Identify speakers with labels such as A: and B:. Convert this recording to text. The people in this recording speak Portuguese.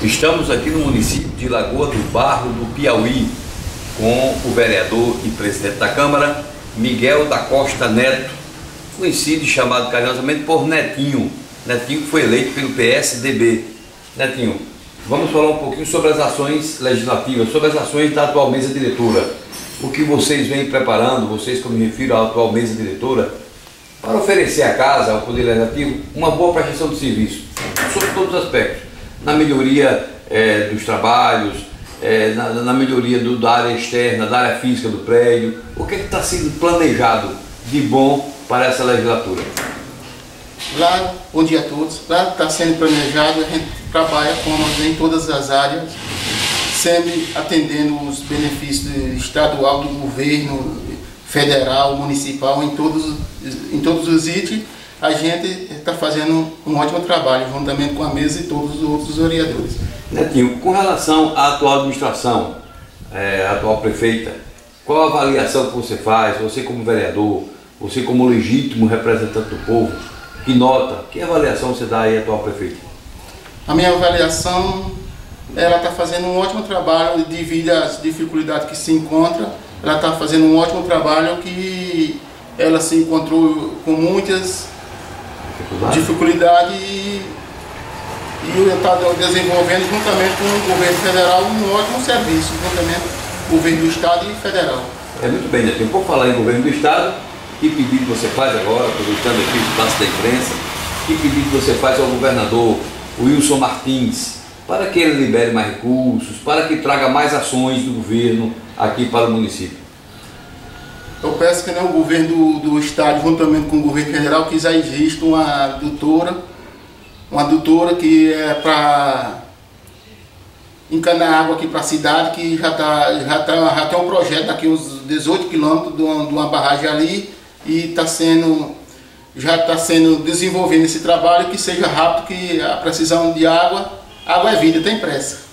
A: Estamos aqui no município de Lagoa do Barro, do Piauí, com o vereador e presidente da Câmara, Miguel da Costa Neto, conhecido e chamado carinhosamente por Netinho. Netinho que foi eleito pelo PSDB. Netinho, vamos falar um pouquinho sobre as ações legislativas, sobre as ações da atual mesa diretora. O que vocês vêm preparando, vocês que eu me refiro à atual mesa diretora, para oferecer à Casa, ao Poder Legislativo, uma boa prestação de serviço, sobre todos os aspectos, na melhoria dos trabalhos, na melhoria da área externa, da área física do prédio. O que está sendo planejado de bom para essa legislatura?
B: Lá, bom dia a todos. Lá está sendo planejado, a gente trabalha em todas as áreas, sempre atendendo os benefícios estadual, do governo, federal, municipal, em todos os itens. A gente está fazendo um ótimo trabalho, juntamente com a mesa e todos os outros vereadores.
A: Netinho, com relação à atual administração, a atual prefeita, qual a avaliação que você faz, você como vereador, você como legítimo representante do povo, que nota, que avaliação você dá aí à atual prefeita?
B: A minha avaliação, ela está fazendo um ótimo trabalho devido às dificuldades que se encontra. Ela está fazendo um ótimo trabalho que ela se encontrou com muitas dificuldades e está desenvolvendo juntamente com o governo federal um ótimo serviço, juntamente com o governo do estado e federal.
A: É muito bem, Netinho. Por falar em governo do estado, que pedido você faz agora, aproveitando aqui o espaço da imprensa, que pedido você faz ao governador Wilson Martins, para que ele libere mais recursos, para que traga mais ações do governo aqui para o município?
B: Eu peço que o governo do estado, juntamente com o governo federal, que já existe uma adutora que é para encanar água aqui para a cidade, que já tem um projeto daqui uns 18 quilômetros de uma barragem ali, e já está sendo desenvolvendo esse trabalho, que seja rápido, que a precisão de água é vida, tem pressa.